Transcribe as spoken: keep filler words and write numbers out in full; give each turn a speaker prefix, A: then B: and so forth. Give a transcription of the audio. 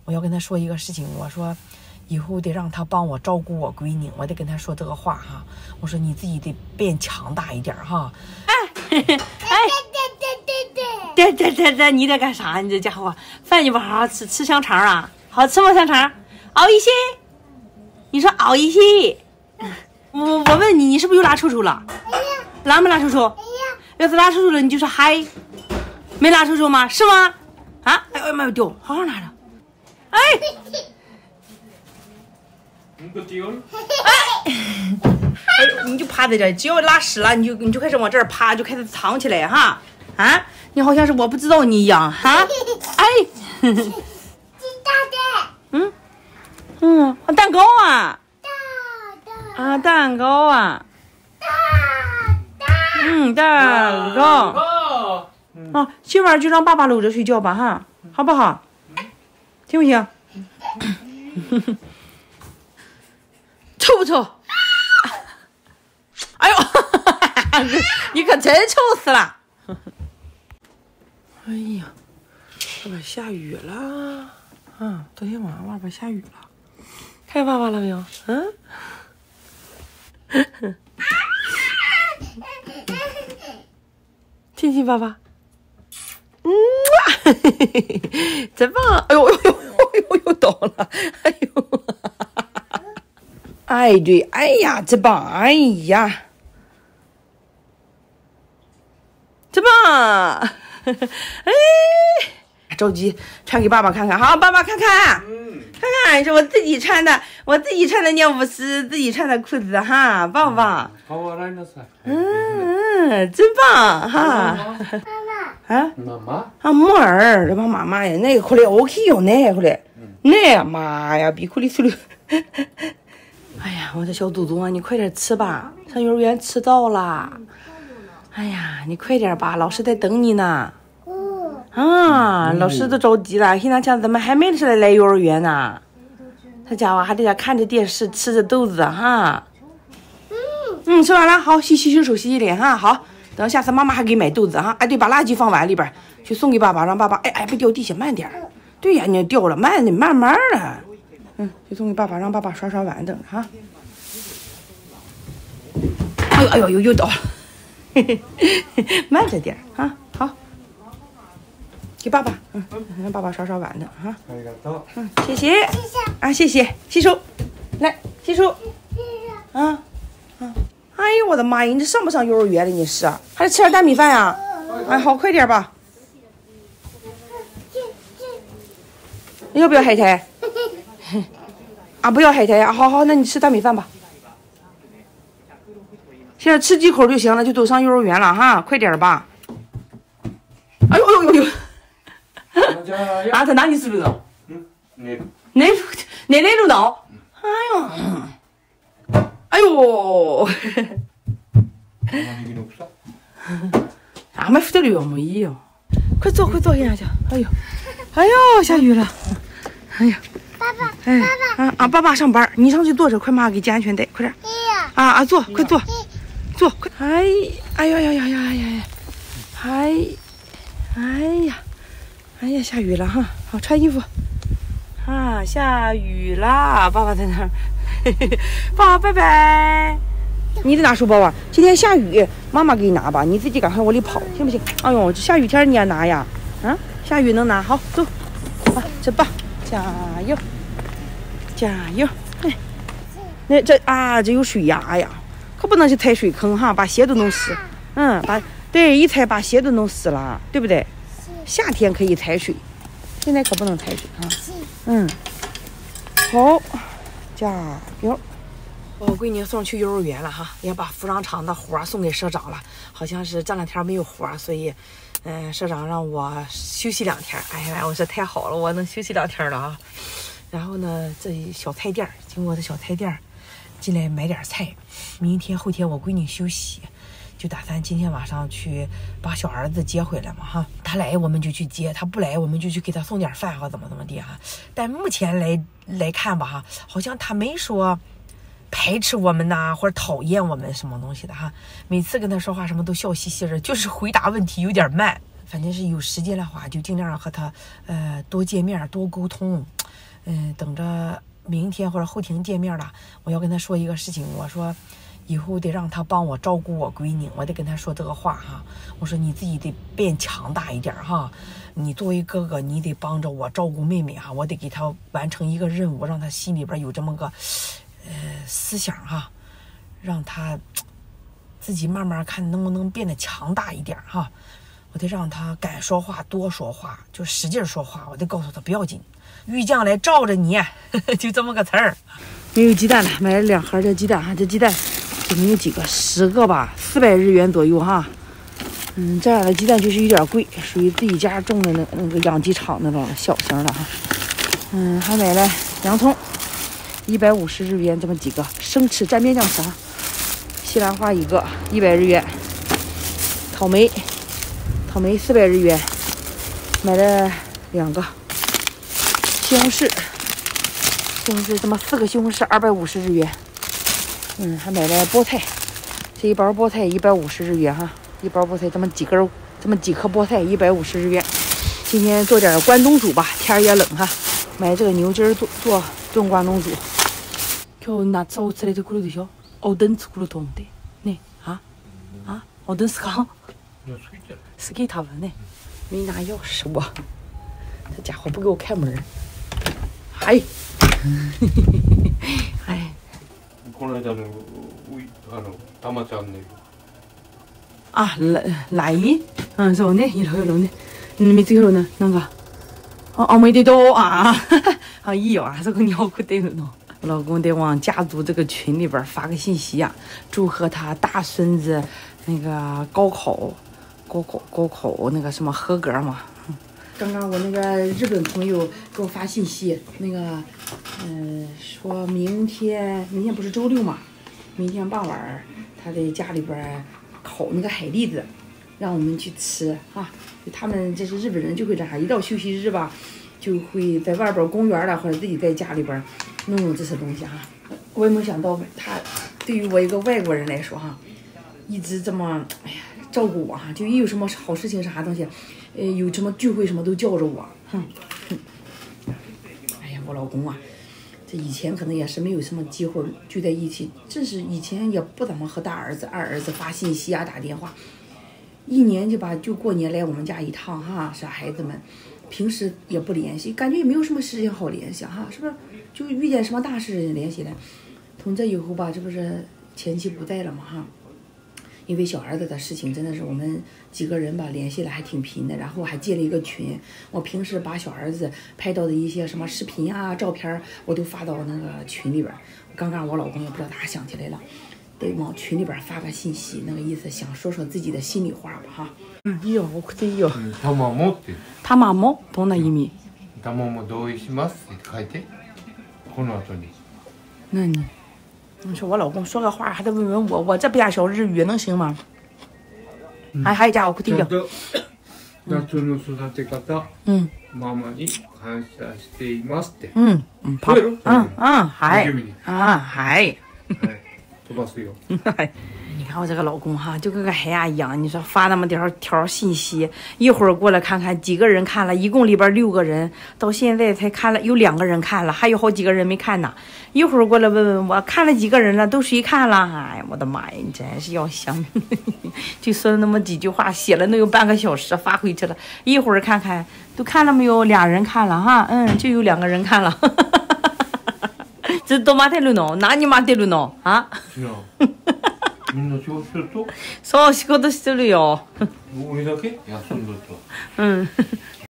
A: 我要跟他说一个事情，我说以后得让他帮我照顾我闺女，我得跟他说这个话哈。我说你自己得变强大一点哈。哎哎，对对对对，你在干啥？你这家伙饭你不好好吃，吃香肠啊？好吃吗？香肠？熬一些。你说熬一些。我我问你，你是不是又拉臭臭了？拉没拉臭臭？要是拉臭臭了，你就说嗨。没拉臭臭吗？是吗？啊？哎呦妈呀，掉，好好拿着。哎。哎，你就趴在这，只要拉屎了，你就你就开始往这儿趴，就开始藏起来哈。啊，你好像是我不知道你一样哈。哎，大的，嗯嗯，蛋糕啊，大啊蛋糕啊，大大，嗯蛋糕。啊，今晚就让爸爸搂着睡觉吧哈，好不好？行不行？臭不臭？哎呦，你可真臭死了！哎呀，外边下雨了啊！昨天晚上外边下雨了，看爸爸了没有？嗯。亲亲爸爸。嗯哇，真棒！哎呦呦呦呦呦倒了！哎呦。哎对，哎呀，真棒！哎呀，真棒！哎，着急穿给爸爸看看，好，爸爸看看，嗯，看看是我自己穿的，我自己穿的尿不湿，自己穿的裤子哈，棒不棒？嗯嗯，真棒哈！妈妈啊，妈妈啊，木耳，这帮妈妈呀，那个回来 OK 哟，那回来，那妈呀，比回来出来。哎呀，我的小祖宗啊，你快点吃吧，上幼儿园迟到了。哎呀，你快点吧，老师在等你呢。啊，老师都着急了，现在家怎么还没出来来幼儿园呢？这家伙还在家看着电视，吃着豆子哈。嗯，吃完了，好，洗洗洗手，洗洗脸哈。好，等下次妈妈还给买豆子哈。哎，对，把垃圾放碗里边，去送给爸爸，让爸爸哎哎别掉地下，慢点。对呀，你掉了，慢点，慢慢的。嗯，就送给爸爸，让爸爸刷刷碗等着哈。哎呦哎呦，又又倒了，嘿嘿嘿，慢着点啊，好，给爸爸，嗯，让爸爸刷刷碗等哈。嗯，谢谢，啊，谢谢，洗手，来洗手，啊啊，哎呦我的妈呀，你这上不上幼儿园了？你是还得吃点大米饭呀？哎，好，快点吧。要不要海苔？啊，不要海苔啊！好好，那你吃大米饭吧。现在吃几口就行了，就都上幼儿园了哈，快点吧。哎呦呦呦呦！啊，他哪里是不是？嗯，哪哪哪哪路道？哎呦，哎呦！啊，没得了没有？快坐，快坐下去。哎呦，哎呦，下雨了。哎呀。爸爸，哎，爸爸啊啊！爸爸上班，你上去坐着，快妈给系安全带，快点！啊啊，坐，快坐，坐，快！哎，哎呀呀呀呀呀呀！哎，哎呀，哎呀，下雨了哈，好穿衣服。啊，下雨啦！爸爸在那儿，爸爸拜拜。你得拿书包啊！今天下雨，妈妈给你拿吧，你自己赶快往里跑，行不行？哎呦，这下雨天你也拿呀？啊，下雨能拿？好，走，啊，真棒！加油，加油！哎，那这啊，这有水压呀，可不能去踩水坑哈，把鞋都弄湿。嗯，把对一踩把鞋都弄湿了，对不对？夏天可以踩水，现在可不能踩水哈。嗯，好，加油！我闺女送去幼儿园了哈，也把服装厂的活送给社长了，好像是这两天没有活，所以。嗯，社长让我休息两天，哎呀，我说太好了，我能休息两天了啊。然后呢，这小菜店经过的小菜店进来买点菜。明天后天我闺女休息，就打算今天晚上去把小儿子接回来嘛哈。他来我们就去接，他不来我们就去给他送点饭或怎么怎么地哈。但目前来来看吧哈，好像他没说排斥我们呐，或者讨厌我们什么东西的哈。每次跟他说话什么都笑嘻嘻的，就是回答问题有点慢。反正是有时间的话，就尽量和他呃多见面多沟通。 嗯，等着明天或者后天见面了，我要跟他说一个事情。我说，以后得让他帮我照顾我闺女，我得跟他说这个话哈。我说你自己得变强大一点哈，你作为哥哥，你得帮着我照顾妹妹哈，我得给他完成一个任务，让他心里边有这么个呃思想哈，让他自己慢慢看能不能变得强大一点哈。我得让他敢说话，多说话，就使劲说话。我得告诉他不要紧，玉将来罩着你，呵呵，就这么个词儿。没有鸡蛋了，买了两盒的鸡蛋哈，这鸡蛋总共有几个？十个吧，四百日元左右哈。嗯，这样的鸡蛋就是有点贵，属于自己家种的那那个养鸡场那种小型的哈。嗯，还买了洋葱，一百五十日元这么几个，生吃蘸面酱吃哈。西兰花一个，一百日元。草莓。草莓四百日元，买了两个。西红柿，西红柿这么四个西红柿二百五十日元。嗯，还买了菠菜，这一包菠菜一百五十日元哈，一包菠菜这么几根，这么几颗菠菜一百五十日元。今天做点关东煮吧，天也冷哈，买这个牛筋做做炖关东煮。今日夏を連れてくるでしょ。おでん作ると思ってね。啊啊，おでんすか？是给他们的，没拿钥匙我，这家伙不给我开门。哎，哎。
B: この間のあのたまチャンネル。
A: あ、ライン？うん、そうね、いろいろね。見つけろね、なんか。あ、おめでとう啊！啊，いいよ啊，这个你要给对了呢。我老公得往家族这个群里边发个信息啊，祝贺他大孙子那个高考。高考高考那个什么合格嘛？刚刚我那个日本朋友给我发信息，那个嗯、呃，说明天明天不是周六嘛，明天傍晚他在家里边烤那个海蛎子，让我们去吃啊。他们这是日本人就会这样，一到休息日吧，就会在外边公园了或者自己在家里边弄弄这些东西哈、啊。我也没想到他对于我一个外国人来说哈、啊，一直这么哎呀。照顾我哈，就一有什么好事情啥东西，呃，有什么聚会什么都叫着我，哼，哼，哎呀，我老公啊，这以前可能也是没有什么机会聚在一起，这是以前也不怎么和大儿子、二儿子发信息啊、打电话，一年就把就过年来我们家一趟哈，是孩子们，平时也不联系，感觉也没有什么事情好联系哈，是不是？就遇见什么大事联系了，从这以后吧，这不是前妻不在了嘛哈。因为小儿子的事情，真的是我们几个人吧联系的还挺频的，然后还建了一个群。我平时把小儿子拍到的一些什么视频啊、照片，我都发到那个群里边。刚刚我老公也不知道他想起来了，得往群里边发个信息，那个意思想说说自己的心里话吧哈。嗯，いいよ、送っていいよ。
B: たまもって。
A: たまもどんな意味？
B: たまも同意しますって書いて。この後に。
A: 那你。你说我老公说个话还得问问我，我这不晓日语能行吗？还还家我不听。
B: 夏の育て方、
A: 嗯，
B: ママに感謝していますって。
A: 嗯嗯，好，嗯嗯，还啊还，
B: 飛ばすよ。
A: 你看我这个老公哈，就跟个孩子一样。你说发那么条条信息，一会儿过来看看几个人看了，一共里边六个人，到现在才看了有两个人看了，还有好几个人没看呢。一会儿过来问问我看了几个人了，都谁看了？哎呀，我的妈呀，你真是要想，就说了那么几句话，写了能有半个小时发回去了。一会儿看看都看了没有？俩人看了哈，嗯，就有两个人看了。ずっと待ってるの？何待ってるの？あ？
B: みんな仕事してると？
A: そう、仕事してるよ。
B: 俺だけ休んどると。
A: うん。